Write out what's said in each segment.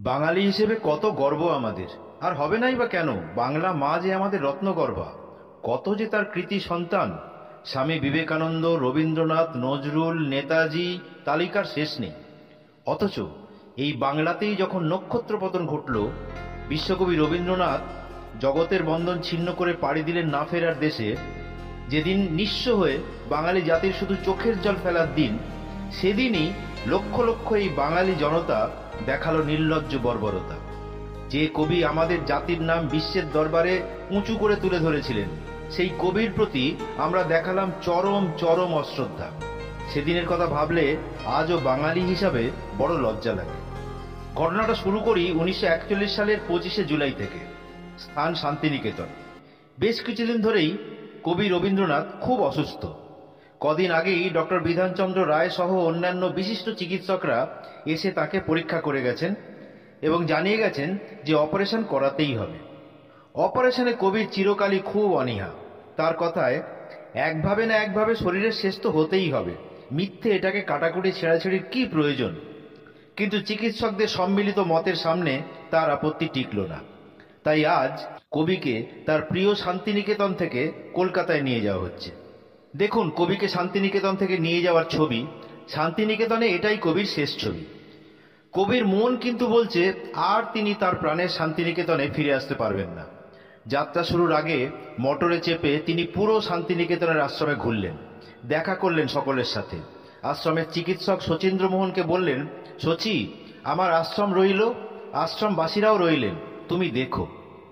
বাঙালি হিসেবে কত গর্ব আমাদের। আর হবে নাই বা কেন? বাংলা মা যে আমাদের রত্নগর্ভা, কত যে তার কৃতি সন্তান। স্বামী বিবেকানন্দ, রবীন্দ্রনাথ, নজরুল, নেতাজি, তালিকার শেষ নেই। অথচ এই বাংলাতেই যখন নক্ষত্র পতন ঘটল, বিশ্বকবি রবীন্দ্রনাথ জগতের বন্ধন ছিন্ন করে পাড়ি দিলেন না ফেরার দেশে, যেদিন নিঃস্ব হয়ে বাঙালি জাতির শুধু চোখের জল ফেলার দিন, সেদিনই লক্ষ লক্ষ এই বাঙালি জনতা দেখালো নির্লজ্জ বর্বরতা। যে কবি আমাদের জাতির নাম বিশ্বের দরবারে উঁচু করে তুলে ধরেছিলেন, সেই কবির প্রতি আমরা দেখালাম চরম চরম অশ্রদ্ধা। সেদিনের কথা ভাবলে আজও বাঙালি হিসাবে বড় লজ্জা লাগে। ঘটনাটা শুরু করি 1941 সালের 25শে জুলাই থেকে। স্থান শান্তিনিকেতন। বেশ কিছুদিন ধরেই কবি রবীন্দ্রনাথ খুব অসুস্থ। কদিন আগেই ডক্টর বিধানচন্দ্র রায় সহ অন্যান্য বিশিষ্ট চিকিৎসকরা এসে তাকে পরীক্ষা করে গেছেন এবং জানিয়ে গেছেন যে অপারেশন করাতেই হবে। অপারেশনে কবির চিরকালই খুব অনীহা। তার কথায়, একভাবে না একভাবে শরীরের শেষ তো হতেই হবে, মিথ্যে এটাকে কাটাকুটি ছেঁড়াছেড়ির কি প্রয়োজন? কিন্তু চিকিৎসকদের সম্মিলিত মতের সামনে তার আপত্তি টিকল না। তাই আজ কবিকে তার প্রিয় শান্তিনিকেতন থেকে কলকাতায় নিয়ে যাওয়া হচ্ছে। দেখুন কবিকে শান্তিনিকেতন থেকে নিয়ে যাওয়ার ছবি। শান্তিনিকেতনে এটাই কবির শেষ ছবি। কবির মন কিন্তু বলছে আর তিনি তার প্রাণের শান্তিনিকেতনে ফিরে আসতে পারবেন না। যাত্রা শুরুর আগে মোটরে চেপে তিনি পুরো শান্তিনিকেতনের আশ্রমে ঘুরলেন, দেখা করলেন সকলের সাথে। আশ্রমের চিকিৎসক শচীন্দ্রমোহনকে বললেন, শচী, আমার আশ্রম রইল, আশ্রমবাসীরাও রইলেন, তুমি দেখো।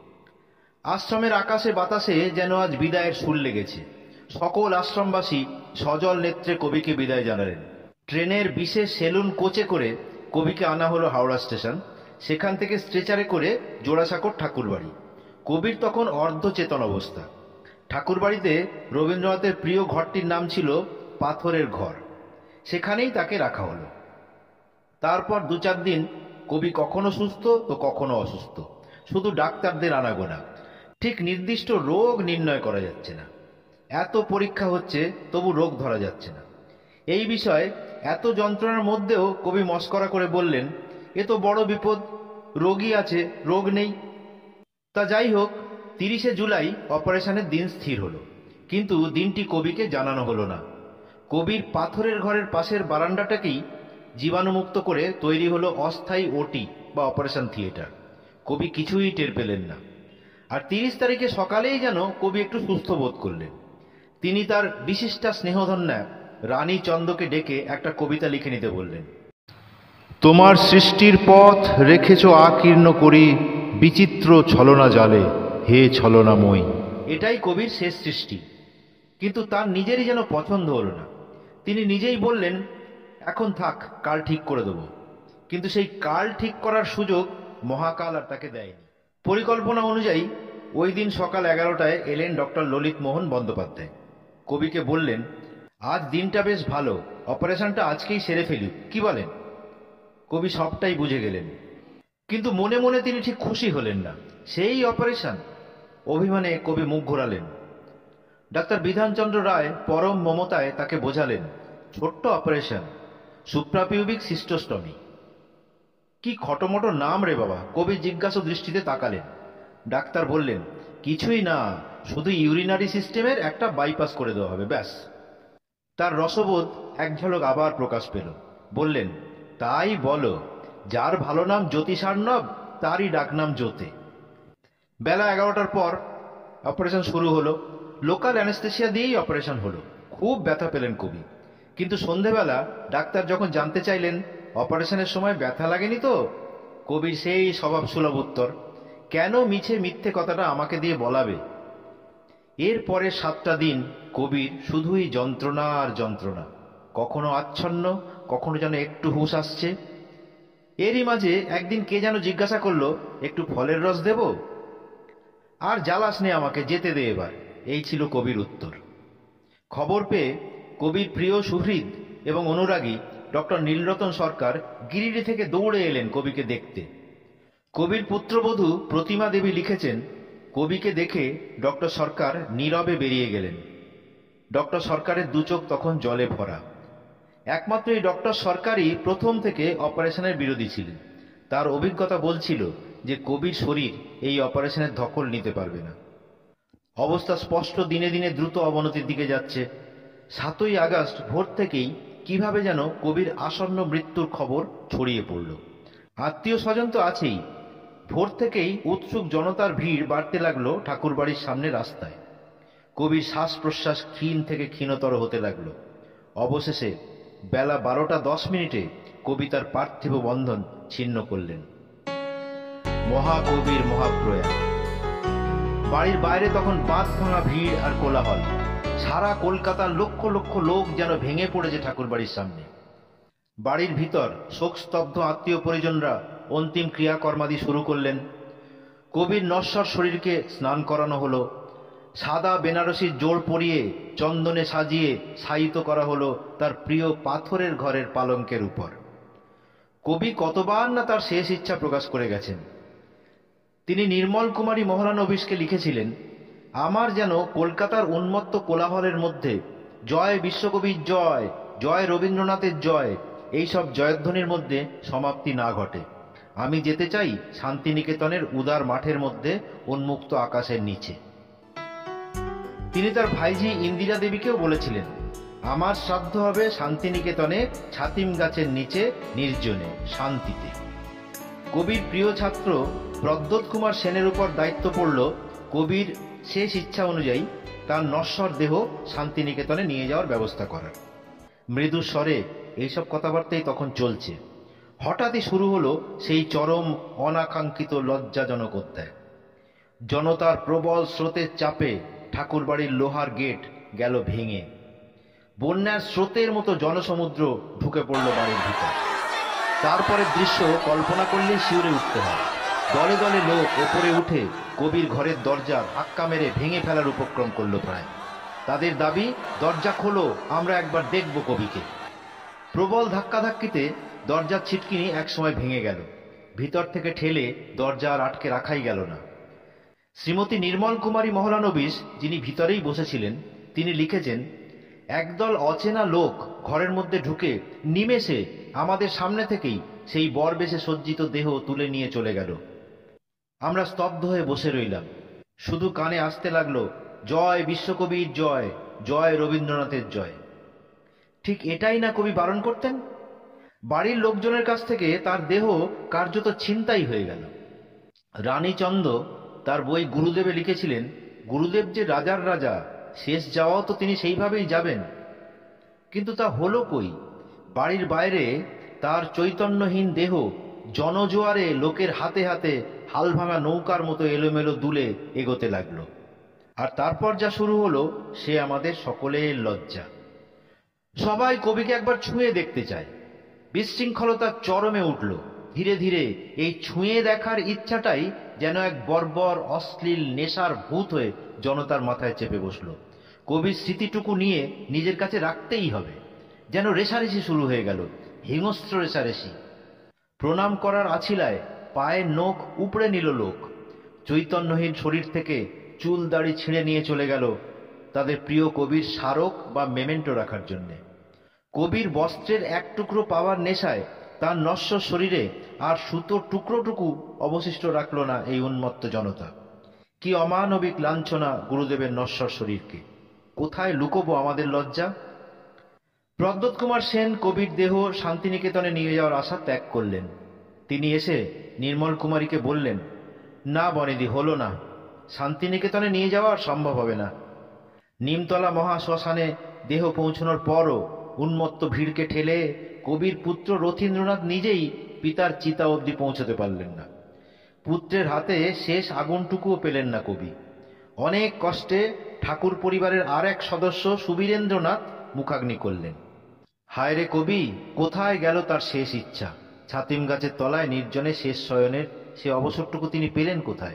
আশ্রমের আকাশে বাতাসে যেন আজ বিদায়ের সুর লেগেছে। সকল আশ্রমবাসী সজল নেত্রে কবিকে বিদায় জানালেন। ট্রেনের বিশেষ সেলুন কোচে করে কবিকে আনা হলো হাওড়া স্টেশন। সেখান থেকে স্ট্রেচারে করে জোড়াসাঁকোর ঠাকুরবাড়ি। কবির তখন অর্ধচেতন অবস্থা। ঠাকুরবাড়িতে রবীন্দ্রনাথের প্রিয় ঘরটির নাম ছিল পাথরের ঘর। সেখানেই তাকে রাখা হলো। তারপর 2-4 দিন কবি কখনো সুস্থ তো কখনো অসুস্থ, শুধু ডাক্তারদের আনাগোনা। ঠিক নির্দিষ্ট রোগ নির্ণয় করা যাচ্ছে না। এত পরীক্ষা হচ্ছে, তবু রোগ ধরা যাচ্ছে না। এই বিষয়ে এত যন্ত্রণার মধ্যেও কবি মস্করা করে বললেন, এ তো বড় বিপদ, রোগী আছে, রোগ নেই। তা যাই হোক, 30শে জুলাই অপারেশনের দিন স্থির হলো। কিন্তু দিনটি কবিকে জানানো হলো না। কবির পাথরের ঘরের পাশের বারান্দাটাকেই জীবাণুমুক্ত করে তৈরি হলো অস্থায়ী ওটি বা অপারেশন থিয়েটার। কবি কিছুই টের পেলেন না। আর 30 তারিখে সকালেই যেন কবি একটু সুস্থ বোধ করলেন। তিনি তার বিশিষ্টা স্নেহধন্যা রানী চন্দকে ডেকে একটা কবিতা লিখে নিতে বললেন। তোমার সৃষ্টির পথ রেখেছ আকীর্ণ করি, বিচিত্র ছলনা জালে, হে ছলনাময়ী। এটাই কবির শেষ সৃষ্টি। কিন্তু তার নিজেরই যেন পছন্দ হলো না। তিনি নিজেই বললেন, এখন থাক, কাল ঠিক করে দেব। কিন্তু সেই কাল ঠিক করার সুযোগ মহাকাল আর তাকে দেয়নি। পরিকল্পনা অনুযায়ী ওই দিন সকাল 11টায় এলেন ডক্টর ললিত মোহন বন্দ্যোপাধ্যায়। কবিকে বললেন, আজ দিনটা বেশ ভালো, অপারেশনটা আজকেই সেরে ফেলি, কি বলেন? কবি সবটাই বুঝে গেলেন, কিন্তু মনে মনে তিনি ঠিক খুশি হলেন না। সেই অপারেশন? অভিমানে কবি মুখ ঘোরালেন। ডাক্তার বিধানচন্দ্র রায় পরম মমতায় তাকে বোঝালেন, ছোট্ট অপারেশন, সুপ্রাপিউবিক সিস্টোস্টমি। কি খটোমটো নাম রে বাবা! কবি জিজ্ঞাসু দৃষ্টিতে তাকালেন। ডাক্তার বললেন, কিছুই না, শুধু ইউরিনারি সিস্টেমের একটা বাইপাস করে দেওয়া হবে, ব্যাস। তার রসবোধ এক ঝলক আবার প্রকাশ পেল। বললেন, তাই বলো, যার ভালো নাম জ্যোতিষার্ণব তারই ডাকনাম জ্যোতে। বেলা 11টার পর অপারেশন শুরু হলো। লোকাল অ্যানেস্থেসিয়া দিয়েই অপারেশন হলো। খুব ব্যথা পেলেন কবি। কিন্তু সন্ধেবেলা ডাক্তার যখন জানতে চাইলেন, অপারেশনের সময় ব্যথা লাগেনি তো? কবির সেই স্বভাবসুলভ উত্তর, কেন মিছে মিথ্যে কথাটা আমাকে দিয়ে বলাবে? এরপরে 7টা দিন কবির শুধুই যন্ত্রণা আর যন্ত্রণা। কখনো আচ্ছন্ন, কখনো যেন একটু হুঁশ আসছে। এরই মাঝে একদিন কে যেন জিজ্ঞাসা করলো, একটু ফলের রস দেব? আর জ্বালাস নে আমাকে, যেতে দে এবার, এই ছিল কবির উত্তর। খবর পেয়ে কবির প্রিয় সুহৃদ এবং অনুরাগী ডক্টর নীলরতন সরকার গিরিডি থেকে দৌড়ে এলেন কবিকে দেখতে। কবির পুত্রবধূ প্রতিমা দেবী লিখেছেন, কবিকে দেখে ডক্টর সরকার নীরবে বেরিয়ে গেলেন। ডক্টর সরকারের 2 চোখ তখন জলে ভরা। একমাত্র এই ডক্টর সরকারই প্রথম থেকে অপারেশনের বিরোধী ছিলেন। তার অভিজ্ঞতা বলছিল যে কবির শরীর এই অপারেশনের ধকল নিতে পারবে না। অবস্থা স্পষ্ট দিনে দিনে দ্রুত অবনতির দিকে যাচ্ছে। 7ই আগস্ট ভোর থেকেই কিভাবে যেন কবির আসন্ন মৃত্যুর খবর ছড়িয়ে পড়ল। আত্মীয় স্বজন তো আছেই, ভোর থেকেই উৎসুক জনতার ভিড় বাড়তে লাগলো ঠাকুরবাড়ির সামনে রাস্তায়। কবির শ্বাস প্রশ্বাস ক্ষীণ থেকে ক্ষীণতর হতে লাগলো। অবশেষে বেলা 12:10 কবি তার পার্থিব বন্ধন ছিন্ন করলেন। মহাকবির মহাপ্রয়াণ। বাড়ির বাইরে তখন বাঁধ ভাঙা ভিড় আর কোলাহল। সারা কলকাতার লক্ষ লক্ষ লোক যেন ভেঙে পড়েছে ঠাকুরবাড়ির সামনে। বাড়ির ভিতর শোকস্তব্ধ আত্মীয় পরিজনরা অন্তিম ক্রিয়াকর্মাদি শুরু করলেন। কবির নশ্বর শরীরকে স্নান করানো হলো। সাদা বেনারসির জোড় পরিয়ে চন্দনে সাজিয়ে শায়িত করা হলো তার প্রিয় পাথরের ঘরের পালঙ্কের উপর। কবি কতবার না তার শেষ ইচ্ছা প্রকাশ করে গেছেন। তিনি নির্মল কুমারী মহলানবিশকে লিখেছিলেন, আমার যেন কলকাতার উন্মত্ত কোলাহলের মধ্যে জয় বিশ্বকবির জয়, জয় রবীন্দ্রনাথের জয়, এইসব জয়ধ্বনির মধ্যে সমাপ্তি না ঘটে। আমি যেতে চাই শান্তিনিকেতনের উদার মাঠের মধ্যে উন্মুক্ত আকাশের নিচে। তিনি তার ভাইঝি ইন্দিরা দেবীকেও বলেছিলেন, আমার শ্রাদ্ধ হবে শান্তিনিকেতনে ছাতিম গাছের নিচে নির্জনে শান্তিতে। কবির প্রিয় ছাত্র প্রদ্যোৎ কুমার সেনের উপর দায়িত্ব পড়ল কবির শেষ ইচ্ছা অনুযায়ী তার নশ্বর দেহ শান্তিনিকেতনে নিয়ে যাওয়ার ব্যবস্থা করার। মৃদু স্বরে এইসব কথাবার্তাই তখন চলছে। হঠাৎই শুরু হলো সেই চরম অনাকাঙ্ক্ষিত লজ্জাজনক অধ্যায়। জনতার প্রবল স্রোতের চাপে ঠাকুরবাড়ির লোহার গেট গেল ভেঙে। বন্যার স্রোতের মতো জনসমুদ্র ঢুকে পড়ল বাড়ির ভিতর। তারপরের দৃশ্য কল্পনা করলে শিউরে উঠতে হয়। দলে দলে লোক ওপরে উঠে কবির ঘরের দরজা ধাক্কা মেরে ভেঙে ফেলার উপক্রম করল প্রায়। তাদের দাবি, দরজা খোলো, আমরা একবার দেখব কবিকে। প্রবল ধাক্কাধাক্কিতে দরজার ছিটকিনি একসময় ভেঙে গেল। ভিতর থেকে ঠেলে দরজা আর আটকে রাখাই গেল না। শ্রীমতী নির্মল কুমারী মহলানবিশ, যিনি ভিতরেই বসেছিলেন, তিনি লিখেছেন, একদল অচেনা লোক ঘরের মধ্যে ঢুকে নিমেষে আমাদের সামনে থেকেই সেই বরবেশে সজ্জিত দেহ তুলে নিয়ে চলে গেল। আমরা স্তব্ধ হয়ে বসে রইলাম। শুধু কানে আসতে লাগলো, জয় বিশ্বকবির জয়, জয় রবীন্দ্রনাথের জয়। ঠিক এটাই না কবি বারণ করতেন? বাড়ির লোকজনের কাছ থেকে তার দেহ কার্যত ছিনতাই হয়ে গেল। রানীচন্দ তার বই গুরুদেবে লিখেছিলেন, গুরুদেব যে রাজার রাজা, শেষ যাওয়াও তো তিনি সেইভাবেই যাবেন। কিন্তু তা হলো কই? বাড়ির বাইরে তার চৈতন্যহীন দেহ জনজোয়ারে লোকের হাতে হাতে হালভাঙা নৌকার মতো এলোমেলো দুলে এগোতে লাগলো। আর তারপর যা শুরু হলো সে আমাদের সকলের লজ্জা। সবাই কবিকে একবার ছুঁয়ে দেখতে চায়। বিশৃঙ্খলতার চরমে উঠল। ধীরে ধীরে এই ছুঁয়ে দেখার ইচ্ছাটাই যেন এক বর্বর অশ্লীল নেশার ভূত হয়ে জনতার মাথায় চেপে বসল। কবির স্মৃতিটুকু নিয়ে নিজের কাছে রাখতেই হবে। যেন রেশারেশি শুরু হয়ে গেল, হিংস্র রেশারেশি। প্রণাম করার আছিলায় পায়ের নখ উপড়ে নিল লোক। চৈতন্যহীন শরীর থেকে চুল দাড়ি ছিঁড়ে নিয়ে চলে গেল তাদের প্রিয় কবির স্মারক বা মেমেন্টো রাখার জন্যে। কবির বস্ত্রের এক টুকরো পাওয়ার নেশায় তার নশ্বর শরীরে আর সুতোর টুকরোটুকু অবশিষ্ট রাখল না এই উন্মত্ত জনতা। কি অমানবিক লাঞ্ছনা গুরুদেবের নশ্বর শরীরকে! কোথায় লুকোবো আমাদের লজ্জা? প্রদ্যোৎ কুমার সেন কবির দেহ শান্তিনিকেতনে নিয়ে যাওয়ার আশা ত্যাগ করলেন। তিনি এসে নির্মল কুমারীকে বললেন, না বনেদি, হলো না, শান্তিনিকেতনে নিয়ে যাওয়া আর সম্ভব হবে না। নিমতলা মহাশ্মশানে দেহ পৌঁছানোর পরও উন্মত্ত ভিড়কে ঠেলে কবির পুত্র রথীন্দ্রনাথ নিজেই পিতার চিতা অবধি পৌঁছতে পারলেন না। পুত্রের হাতে শেষ আগুনটুকুও পেলেন না কবি। অনেক কষ্টে ঠাকুর পরিবারের আর এক সদস্য সুবীরেন্দ্রনাথ মুখাগ্নি করলেন। হায় রে কবি, কোথায় গেল তার শেষ ইচ্ছা? ছাতিম গাছের তলায় নির্জনে শেষ শয়নের সে অবসরটুকু তিনি পেলেন কোথায়?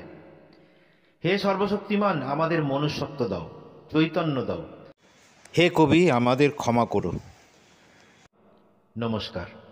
হে সর্বশক্তিমান, আমাদের মনুষ্যত্ব দাও, চৈতন্য দাও। হে কবি, আমাদের ক্ষমা করো। নমস্কার।